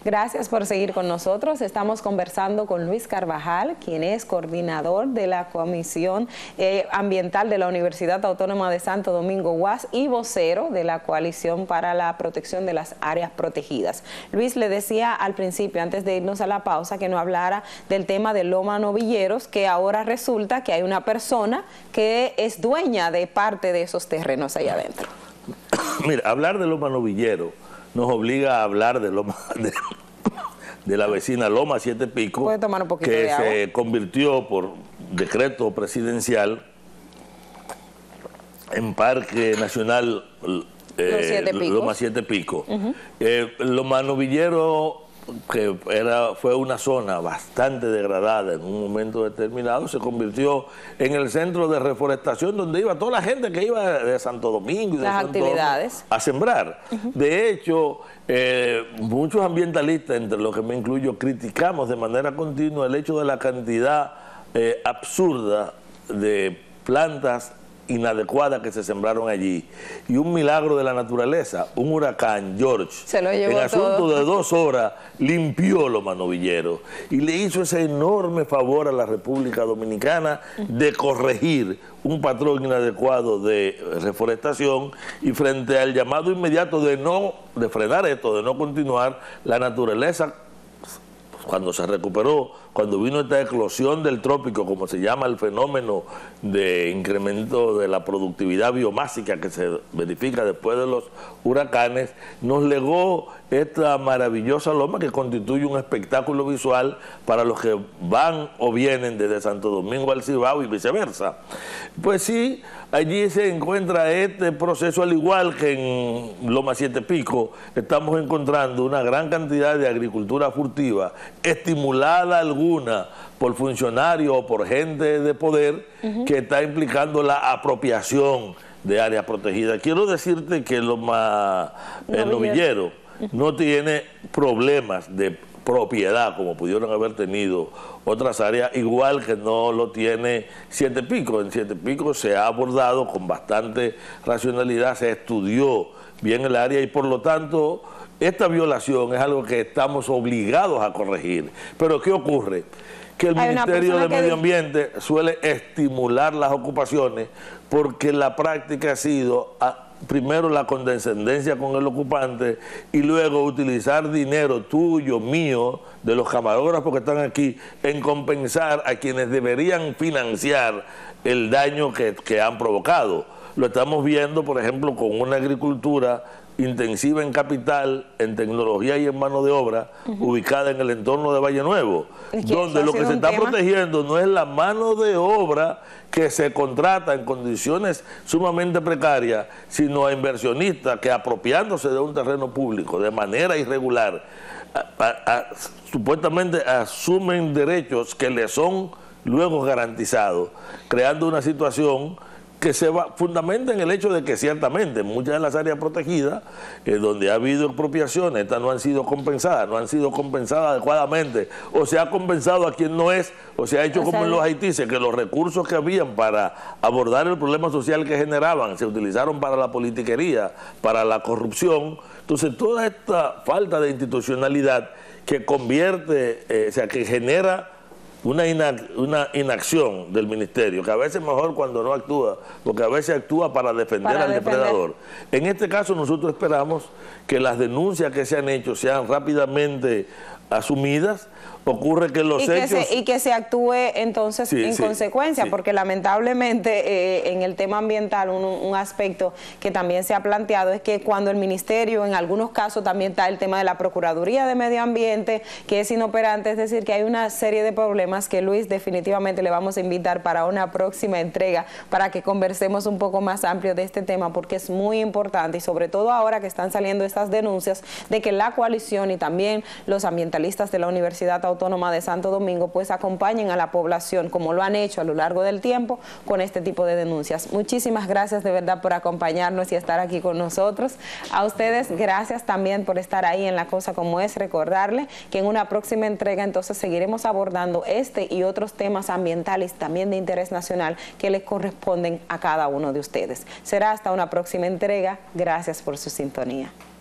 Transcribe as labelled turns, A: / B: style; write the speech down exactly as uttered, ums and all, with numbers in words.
A: Gracias por seguir con nosotros. Estamos conversando con Luis Carvajal, quien es coordinador de la Comisión eh, Ambiental de la Universidad Autónoma de Santo Domingo, U A S, y vocero de la Coalición para la Protección de las Áreas Protegidas. Luis, le decía al principio, antes de irnos a la pausa, que no hablara del tema de Loma Novilleros, que ahora resulta que hay una persona que es dueña de parte de esos terrenos allá adentro.
B: Mira, hablar de Loma Novillero nos obliga a hablar de Loma de, de la vecina Loma Siete Picos,
A: ¿puede tomar un poquito
B: que
A: de agua?
B: Se convirtió por decreto presidencial en Parque Nacional eh,
A: Siete
B: Loma Siete Picos.
A: Uh-huh.
B: eh, Loma Novillero, que era, fue una zona bastante degradada en un momento determinado, se convirtió en el centro de reforestación donde iba toda la gente que iba de Santo Domingo y de
A: las
B: su
A: actividades
B: a sembrar. Uh-huh. De hecho, eh, muchos ambientalistas, entre los que me incluyo, criticamos de manera continua el hecho de la cantidad eh, absurda de plantas inadecuadas que se sembraron allí, y un milagro de la naturaleza, un huracán, George,
A: se lo llevó
B: en asunto
A: todo.
B: de dos horas limpió Loma Novillero y le hizo ese enorme favor a la República Dominicana de corregir un patrón inadecuado de reforestación, y frente al llamado inmediato de no, de frenar esto, de no continuar, la naturaleza, cuando se recuperó, cuando vino esta eclosión del trópico, como se llama el fenómeno de incremento de la productividad biomásica que se verifica después de los huracanes, nos legó esta maravillosa loma que constituye un espectáculo visual para los que van o vienen desde Santo Domingo al Cibao y viceversa. Pues sí, allí se encuentra este proceso, al igual que en Loma Siete Picos, estamos encontrando una gran cantidad de agricultura furtiva, estimulada alguna por funcionarios o por gente de poder, uh-huh, que está implicando la apropiación de áreas protegidas. Quiero decirte que Loma el Novillero uh-huh. no tiene problemas de propiedad como pudieron haber tenido otras áreas, igual que no lo tiene Siete Picos. En Siete Picos se ha abordado con bastante racionalidad, se estudió bien el área, y por lo tanto esta violación es algo que estamos obligados a corregir. Pero ¿qué ocurre? Que el Hay Ministerio de Medio Ambiente suele estimular las ocupaciones porque la práctica ha sido a, primero la condescendencia con el ocupante, y luego utilizar dinero tuyo, mío, de los camarógrafos que están aquí, en compensar a quienes deberían financiar el daño que, que han provocado. Lo estamos viendo, por ejemplo, con una agricultura intensiva en capital, en tecnología y en mano de obra, uh-huh, ubicada en el entorno de Valle Nuevo, es que donde lo que se está tema? protegiendo no es la mano de obra que se contrata en condiciones sumamente precarias, sino a inversionistas que, apropiándose de un terreno público de manera irregular, a, a, a, supuestamente asumen derechos que les son luego garantizados, creando una situación que se va, fundamenta en el hecho de que ciertamente muchas de las áreas protegidas, eh, donde ha habido expropiaciones, estas no han sido compensadas, no han sido compensadas adecuadamente, o se ha compensado a quien no es, o se ha hecho o como sea, en los haitises, que los recursos que habían para abordar el problema social que generaban se utilizaron para la politiquería, para la corrupción. Entonces toda esta falta de institucionalidad que convierte, eh, o sea, que genera Una, inac una inacción del ministerio, que a veces es mejor cuando no actúa, porque a veces actúa para defender para al defender. depredador. En este caso nosotros esperamos que las denuncias que se han hecho sean rápidamente asumidas. Ocurre que los
A: y que
B: hechos...
A: Se, y que se actúe entonces sí, en sí, consecuencia, sí. porque lamentablemente eh, en el tema ambiental un, un aspecto que también se ha planteado es que cuando el ministerio, en algunos casos también está el tema de la Procuraduría de Medio Ambiente, que es inoperante, es decir, que hay una serie de problemas que, Luis, definitivamente le vamos a invitar para una próxima entrega para que conversemos un poco más amplio de este tema, porque es muy importante, y sobre todo ahora que están saliendo estas denuncias de que la coalición y también los ambientalistas de la Universidad Autónoma de Santo Domingo pues acompañen a la población, como lo han hecho a lo largo del tiempo, con este tipo de denuncias. Muchísimas gracias de verdad por acompañarnos y estar aquí con nosotros. A ustedes, gracias también por estar ahí en La Cosa Como Es. Recordarle que en una próxima entrega entonces seguiremos abordando este y otros temas ambientales también de interés nacional que les corresponden a cada uno de ustedes. Será hasta una próxima entrega. Gracias por su sintonía.